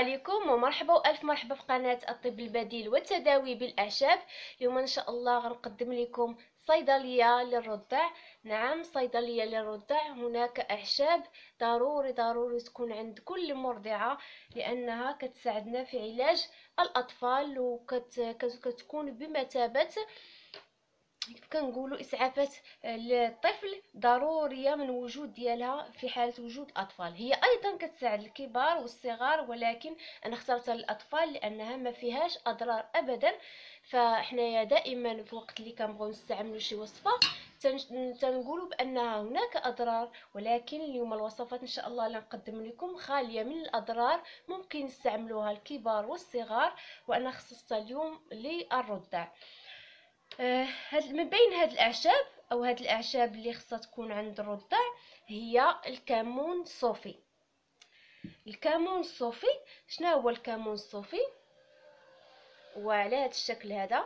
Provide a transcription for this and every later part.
عليكم ومرحبا والف مرحبا في قناه الطب البديل والتداوي بالاعشاب. اليوم ان شاء الله غنقدم لكم صيدليه للرضع. نعم، صيدليه للرضع. هناك اعشاب ضروري تكون عند كل مرضعه، لانها كتساعدنا في علاج الاطفال وكتكون بمثابه كيف كنقولوا اسعافات للطفل، ضروريه من وجود ديالها في حاله وجود الاطفال. هي ايضا كتساعد الكبار والصغار، ولكن انا اخترت الاطفال لانها ما فيهاش اضرار ابدا. فاحنا دائما في وقت اللي كنبغيو نستعملوا شي وصفه تنقولوا بانها هناك اضرار، ولكن اليوم الوصفات ان شاء الله اللي نقدم لكم خاليه من الاضرار، ممكن يستعملوها الكبار والصغار، وانا خصصتها اليوم للرضع. من بين هاد الاعشاب او هاد الاعشاب اللي خصها تكون عند الرضع هي الكمون الصوفي. الكمون الصوفي، شنو هو الكمون الصوفي؟ وعلى هذا الشكل هذا.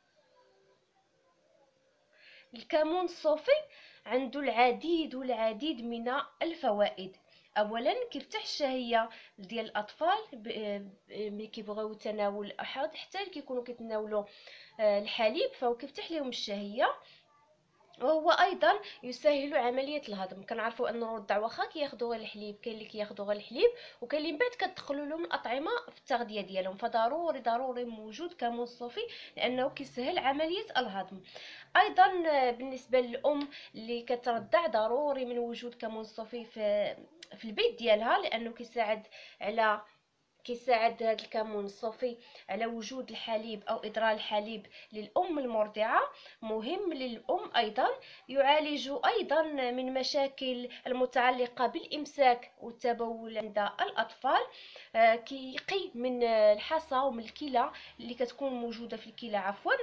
الكمون الصوفي عنده العديد من الفوائد. اولا كيفتح الشهيه ديال الاطفال ملي كيبغيو تناول احد، حتى اللي كيكونوا كيتناولوا الحليب، فهو كيفتح لهم الشهيه. وهو ايضا يسهل عمليه الهضم. كنعرفوا ان الرضع واخا كياخذوا غير الحليب، كاين اللي كياخذوا غير الحليب وكاين اللي من بعد كتدخلوا لهم الاطعمه في التغذيه ديالهم، فضروري موجود كمون صوفي لانه كيسهل عمليه الهضم. ايضا بالنسبه للام اللي كترضع، ضروري من وجود كمون صوفي في البيت ديالها، لانه كيساعد هذا الكمون الصوفي على وجود الحليب او ادرار الحليب للام المرضعه. مهم للام ايضا. يعالج ايضا من مشاكل المتعلقه بالامساك والتبول عند الاطفال. كيقي من الحصى ومن الكلى اللي كتكون موجوده في الكلى، عفوا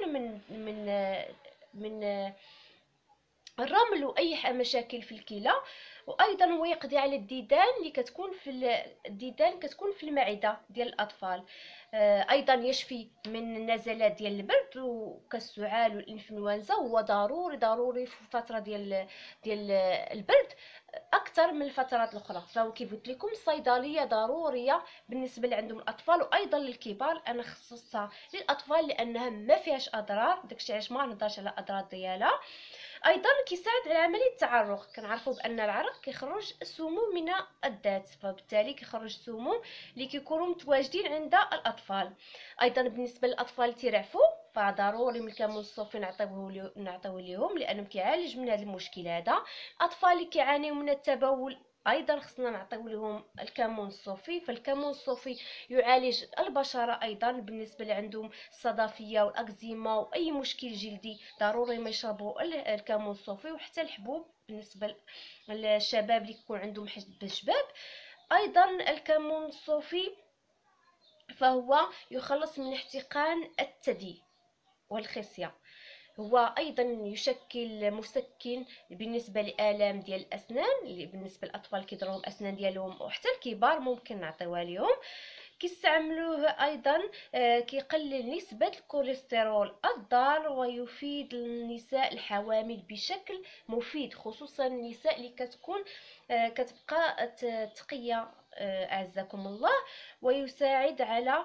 من الرمل واي مشاكل في الكلى. وايضا هو يقضي على الديدان اللي كتكون كتكون في المعده ديال الاطفال. ايضا يشفي من النزلات ديال البرد وكالسعال والانفلونزا. هو ضروري في فتره ديال البرد اكثر من الفترات الاخرى. فهو كيف قلت لكم صيدليه ضروريه بالنسبه اللي عندهم الاطفال وايضا للكبار. انا خصصتها للاطفال لانها ما فيهاش اضرار، داكشي علاش ما نهضرش على الاضرار ديالها. ايضا كيساعد على عمليه التعرق. كنعرفوا بان العرق كيخرج سموم من الذات، فبالتالي كيخرج سموم اللي كيكونوا متواجدين عند الاطفال. ايضا بالنسبه للاطفال اللي تيرعفوا، فضروري من الكمون الصوفي نعطيوه ليهم لانه كيعالج من هذا المشكل هذا. الاطفال اللي كيعانيوا من التبول ايضا خصنا نعطيو لهم الكمون الصوفي. فالكمون الصوفي يعالج البشره ايضا بالنسبه اللي عندهم الصدفيه والاكزيما واي مشكل جلدي، ضروري ما يشربوا الكمون الصوفي. وحتى الحبوب بالنسبه للشباب اللي يكون عندهم حب شباب. ايضا الكمون الصوفي فهو يخلص من احتقان الثدي والخصيه. هو ايضا يشكل مسكن بالنسبه لالام ديال الاسنان، اللي بالنسبه للاطفال كيضرهم الاسنان ديالهم، وحتى الكبار ممكن نعطيوها لهم. كيستعملوه ايضا كيقلل نسبه الكوليسترول الضار، ويفيد النساء الحوامل بشكل مفيد، خصوصا النساء اللي كتكون كتبقى تقيه اعزكم الله. ويساعد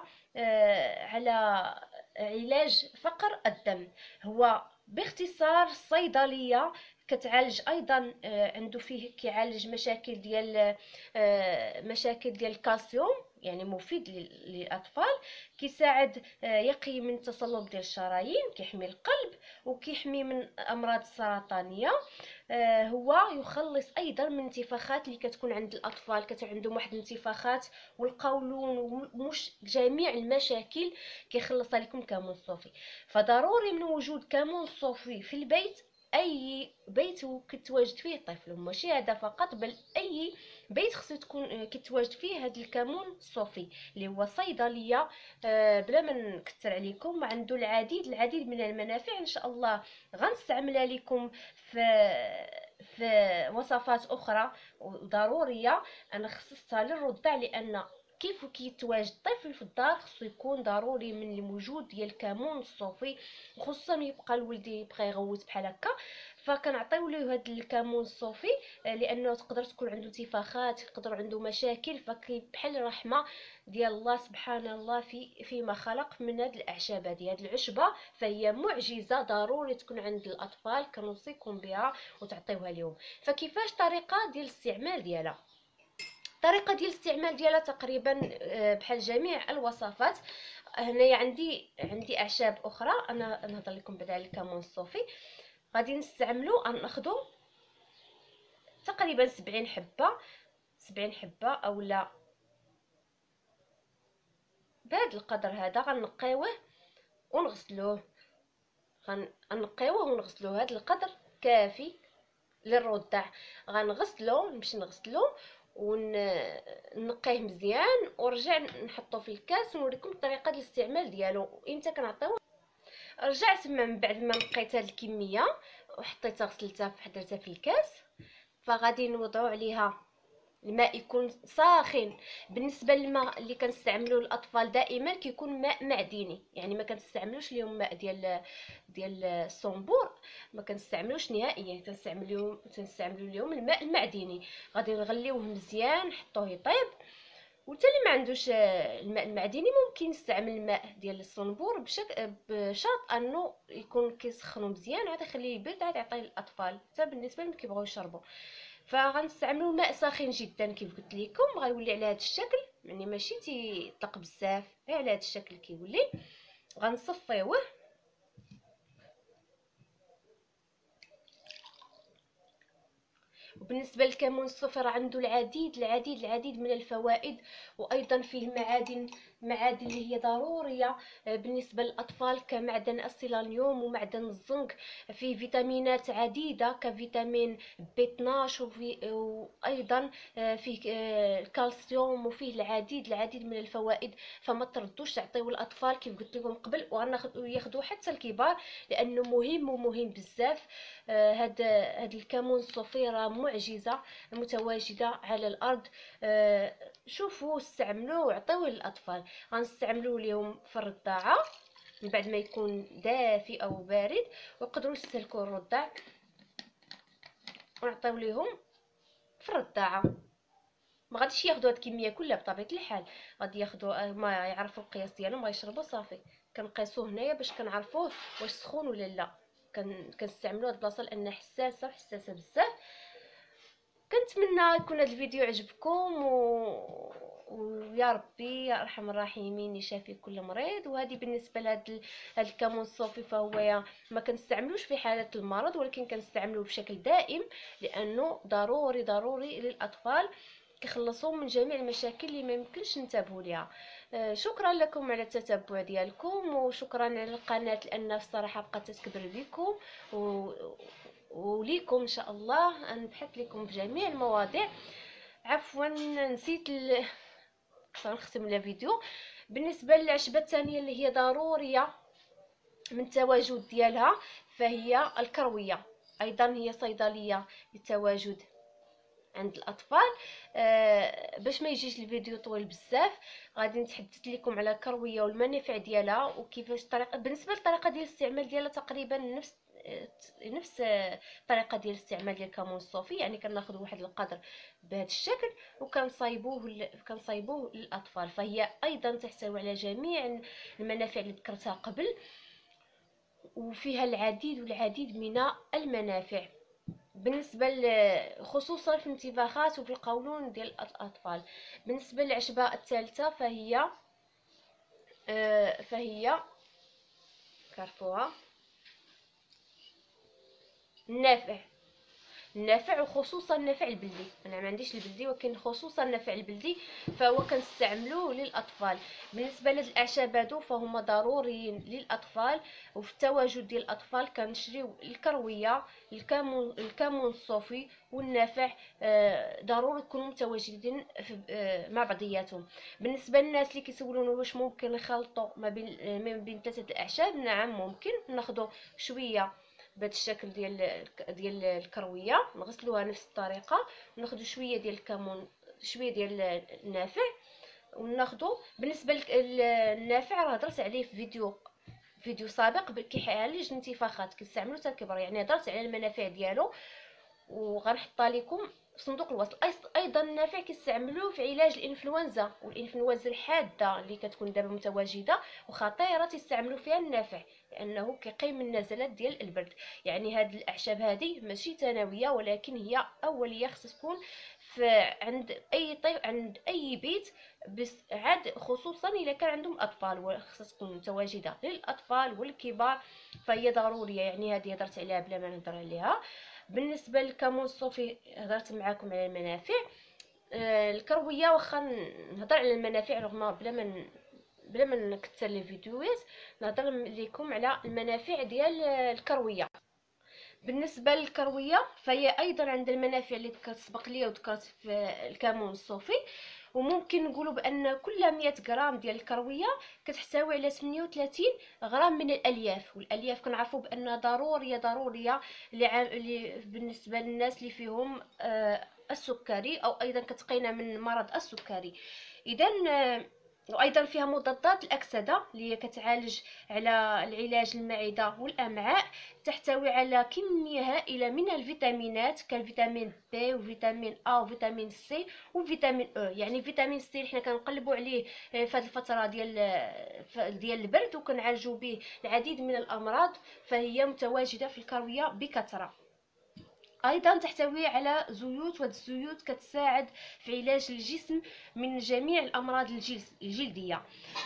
على علاج فقر الدم. هو باختصار صيدليه كتعالج ايضا عنده فيه كيعالج مشاكل ديال الكالسيوم، يعني مفيد للاطفال. كيساعد يقي من تصلب ديال الشرايين، كيحمي القلب وكيحمي من الامراض السرطانيه. هو يخلص ايضا من انتفاخات اللي كتكون عند الاطفال، عندهم واحد الانتفاخات والقولون ومش جميع المشاكل كيخلصها لكم كمون الصوفي. فضروري من وجود كمون الصوفي في البيت، اي بيت كتواجد فيه طفل، ماشي هذا فقط بل اي بيت خصو تكون كتواجد فيه هذا الكمون الصوفي اللي هو صيدليه. بلا ما نكثر عليكم، عنده العديد من المنافع. ان شاء الله غنستعملها لكم في وصفات اخرى وضروريه. انا خصصتها للرضع لان كيف كيتواجد الطفل في الدار خصو يكون ضروري من الوجود ديال الكمون الصوفي، وخصوصا يبقى الولد يبقى يغوت بحال هكا، فكنعطيو ليه هذا الكمون الصوفي لانه تقدر تكون عنده انتفاخات، يقدر عنده مشاكل، بحال الرحمه ديال الله سبحان الله فيما خلق من هاد الاعشاب هاد العشبه، فهي معجزه ضروري تكون عند الاطفال، كنوصيكم بها وتعطيوها لهم. فكيفاش طريقه ديال الاستعمال ديالها؟ الطريقه ديال الاستعمال ديالها تقريبا بحال جميع الوصفات. هنايا عندي اعشاب اخرى، انا نهضر لكم بعدا على الكمون الصوفي. غادي نستعملو، غناخدو تقريبا 70 حبه اولا بهذا القدر هذا. غنقيوه ونغسلوه، غنقيوه ونغسلوه، هذا القدر كافي للرضع. غنغسلو، نمشي نغسلو ونقيه مزيان ورجع نحطو في الكاس ونوريكم الطريقه ديال الاستعمال ديالو امتى كنعطيوه. رجعت من بعد ما نقيت هذه الكميه وحطيتها غسلتها حضرتها في الكاس، فغادي نوضعوا عليها الماء يكون ساخن. بالنسبه للماء اللي كنستعملوه للاطفال دائما كيكون ماء معدني، يعني ما كنستعملوش اليوم ماء ديال الصنبور، ما كنستعملوش نهائيا، تنستعملوا اليوم الماء المعدني. غادي نغليوه مزيان نحطوه يطيب. وحتى اللي ما عندوش الماء المعدني ممكن يستعمل الماء ديال الصنبور بشرط انه يكون كيسخنو مزيان، عاد يخليه يبرد عاد يعطيه للاطفال حتى بالنسبه للي كيبغيو يشربوا. فغنستعملوا الماء ساخن جدا كيف قلت لكم، غيولي على هذا الشكل، يعني ماشي تيطلق بزاف، غير على هذا الشكل كيولي. غنصفيوه وبالنسبه للكمون الصفر عنده العديد من الفوائد، وايضا فيه معادن اللي هي ضروريه بالنسبه للاطفال، كمعدن السيلانيوم ومعدن الزنك. فيه فيتامينات عديده كفيتامين بي 12 وايضا فيه الكالسيوم، وفيه العديد من الفوائد. فما تردوش تعطيوه للاطفال كيف قلت لكم قبل، وياخذوه حتى الكبار لانه مهم بزاف. هاد الكمون الصوفي راه معجزه متواجده على الارض. شوفوا استعملوه وعطيوه للاطفال. غنستعملوه اليوم في الرضاعه من بعد ما يكون دافي او بارد، ويقدروا يستهلكوا الرضع ونعطيو ليهم في الرضاعه. ما غاديش ياخذوا هاد الكميه كلها بطبيعه الحال، غادي ياخذوا ما يعرفوا القياس ديالهم غيشربوا صافي. كنقيسوه هنايا باش كنعرفوه واش سخون ولا لا. كنستعملوا هاد البلاصه لانها حساسه بزاف. كنتمنى يكون هذا الفيديو عجبكم ويا ربي يا ارحم الراحمين يشافي كل مريض. وهذه بالنسبه لهذا الكمون الصوفي، فهو ما كنستعملوش في حاله المرض، ولكن كنستعملوه بشكل دائم لانه ضروري للاطفال، كيخلصوهم من جميع المشاكل اللي ما يمكنش ننتبهوا ليها. شكرا لكم على التتبع ديالكم، وشكرا على القناه لان الصراحه بقات تكبر بكم وليكم ان شاء الله نبحث لكم في جميع المواضيع. عفوا نسيت نختم الفيديو. بالنسبه للعشبه الثانيه اللي هي ضروريه من التواجد ديالها فهي الكرويه، ايضا هي صيدليه للتواجد عند الاطفال. باش ما يجيش الفيديو طويل بزاف غادي نتحدث لكم على الكرويه والمنافع ديالها وكيفاش بالنسبه للطريقه ديال الاستعمال ديالها تقريبا نفس الطريقه ديال الاستعمال ديال الكمون الصوفي، يعني كناخذ واحد القدر بهذا الشكل وكنصايبوه للاطفال. فهي ايضا تحتوي على جميع المنافع اللي ذكرتها قبل، وفيها العديد من المنافع بالنسبه خصوصا في الانتفاخات وفي القولون ديال الاطفال. بالنسبه للعشبه الثالثه فهي كارفوها النافع وخصوصا النافع البلدي. انا ما عنديش البلدي ولكن خصوصا النافع البلدي فهو كنستعملوه للاطفال. بالنسبه للاعشاب هادو فهما ضروريين للاطفال، وفي التواجد ديال الاطفال كنشريو الكرويه الكمون الصوفي والنافع، ضروري يكونوا متواجدين مع بعضياتهم. بالنسبه للناس اللي كيسولونا واش ممكن نخلطوا ما بين ثلاثه الاعشاب، نعم ممكن. ناخذوا شويه بهذا الشكل ديال الكرويه نغسلوها نفس الطريقه، وناخذ شويه ديال الكمون شويه ديال النافع وناخذوا. بالنسبه للنافع راه هضرت عليه في فيديو سابق كيعالج الانتفاخات، كنستعملو حتى الكبر، يعني هضرت على المنافع ديالو وغنحطها لكم في صندوق الوصف. ايضا النافع كيستعملوه في علاج الانفلونزا والانفلونزا الحاده اللي كتكون دابا متواجده وخطيره، تستعملوا فيها النافع لانه كيقي من النزلات ديال البرد. يعني هاد الاعشاب هذه ماشي ثانويه، ولكن هي اوليه، خص تكون في عند اي طيب، عند اي بيت، بس عاد خصوصا الا كان عندهم اطفال، وخصها تكون متواجده للاطفال والكبار، فهي ضروريه. يعني هذه هضرت عليها بلا ما نهضر عليها. بالنسبه للكمون الصوفي هضرت معكم على المنافع. الكرويه واخا نهضر على المنافع رغم بلا ما نكثر لي فيديوهات، نهضر لكم على المنافع ديال الكرويه. بالنسبه للكرويه فهي ايضا عند المنافع اللي ذكرت سبق ليا وذكرت في الكمون الصوفي. وممكن نقولوا بان كل 100 غرام ديال الكرويه كتحتوي على 38 غرام من الالياف، والالياف كنعرفوا بانها ضروريه اللي بالنسبه للناس اللي فيهم السكري، او ايضا كتقينا من مرض السكري. اذا وايضا فيها مضادات الاكسده اللي هي كتعالج على العلاج المعده والامعاء. تحتوي على كميه هائله من الفيتامينات كالفيتامين بي وفيتامين ا وفيتامين سي وفيتامين او. يعني فيتامين سي حنا كنقلبوا عليه في هذه الفتره ديال البرد وكنعالجوا به العديد من الامراض، فهي متواجده في الكرويه بكثره. ايضا تحتوي على زيوت، وهاد الزيوت كتساعد في علاج الجسم من جميع الامراض الجلديه.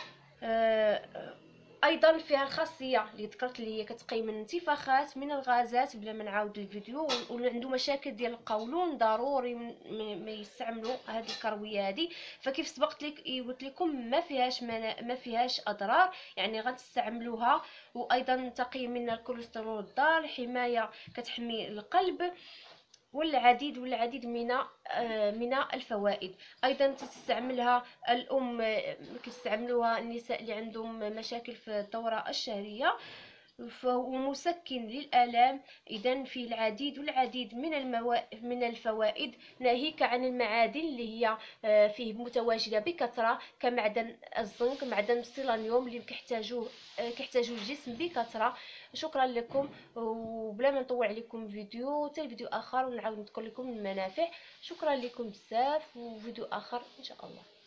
ايضا فيها الخاصيه اللي ذكرت اللي هي كتقي من الانتفاخات من الغازات بلا ما نعاود الفيديو. واللي عنده مشاكل ديال القولون ضروري ما يستعملوا هذه الكرويه هذه. فكيف سبقت لك قلت لكم ما فيهاش اضرار، يعني غتستعملوها. وايضا تقي من الكوليسترول الضار، حمايه كتحمي القلب، والعديد من الفوائد. ايضا تستعملها الام، كيستعملوها النساء اللي عندهم مشاكل في الدوره الشهريه، فهو مسكن للآلام. إذا فيه العديد من الفوائد، ناهيك عن المعادن اللي هي فيه متواجدة بكثرة كمعدن الزنك، معدن السيلانيوم اللي كيحتاجوه الجسم بكثرة. شكرا لكم، وبلا ما نطول عليكم فيديو حتى فيديو آخر ونعاود نذكر لكم المنافع. شكرا لكم بزاف، وفيديو آخر إن شاء الله.